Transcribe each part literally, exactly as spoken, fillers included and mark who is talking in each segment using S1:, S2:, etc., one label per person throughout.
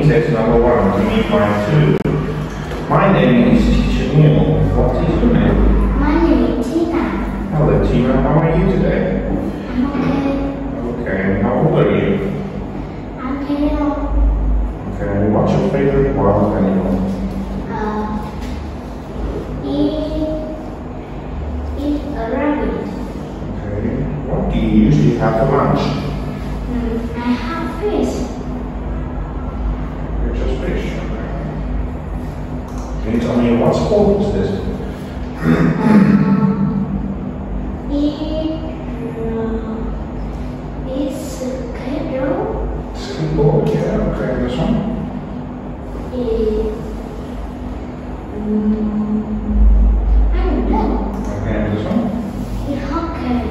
S1: test number one to meet by two. My name is Teacher Neil. What is your name?
S2: My name is Tina.
S1: Hello Tina, how are you today?
S2: I'm okay.
S1: Okay, how old are you?
S2: I'm ten.
S1: Okay, what's your favorite wild animal?
S2: Uh, it is a rabbit.
S1: Okay, what do you usually have for lunch?
S2: Mm, I have fish.
S1: It's just fish. Can you tell me what sport is this?
S2: um, it uh, is skateboard.
S1: Skateboard, yeah, okay, this one.
S2: It, um, I don't know.
S1: Okay, and this one.
S2: It hockey.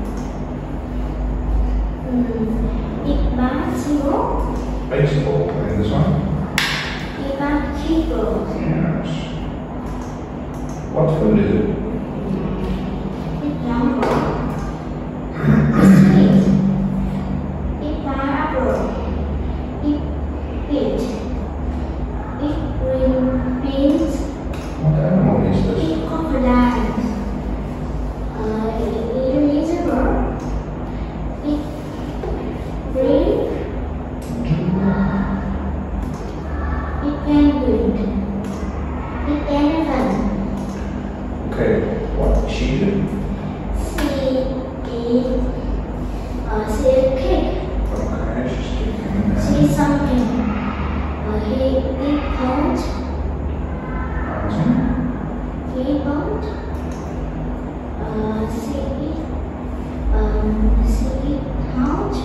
S2: Um, it basketball.
S1: Baseball, and this one.
S2: It basketball.
S1: Yes. What food is it?
S2: It's number. It's sweet. It's pineapple. It's peach. It's green beans.
S1: What animal is this?
S2: It's crocodile. Uh, it is a bird. It's green. It's penguin. It's elephant.
S1: Okay, what she do?
S2: She is uh, she is cake.
S1: Okay, she's kicking
S2: She
S1: in
S2: is something. Uh, he is cold.
S1: there.
S2: He is cold. Uh, she is um she is cold.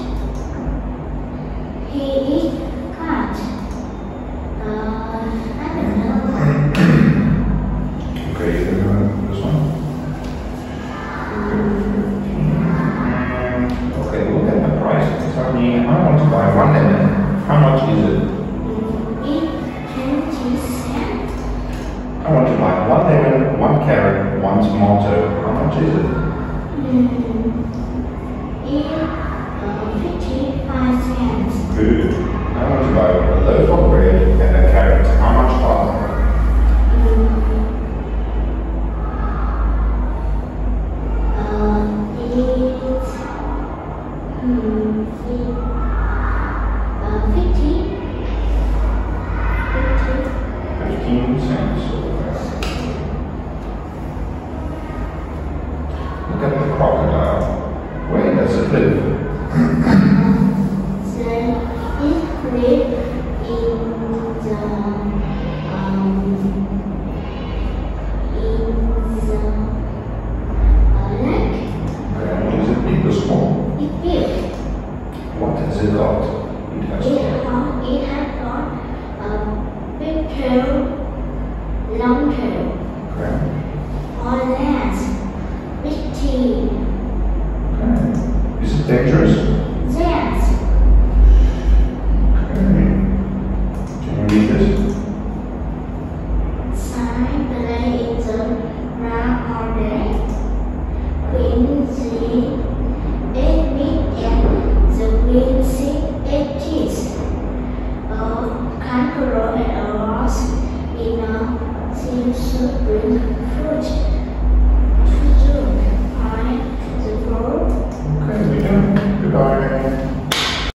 S2: He is cat. Uh, I don't know.
S1: Okay, then uh, this one. Okay, look at the price. Tell me, I want to buy one lemon. How much is it?
S2: It's twenty cents.
S1: I want to buy one lemon, one carrot, one tomato. How much is it?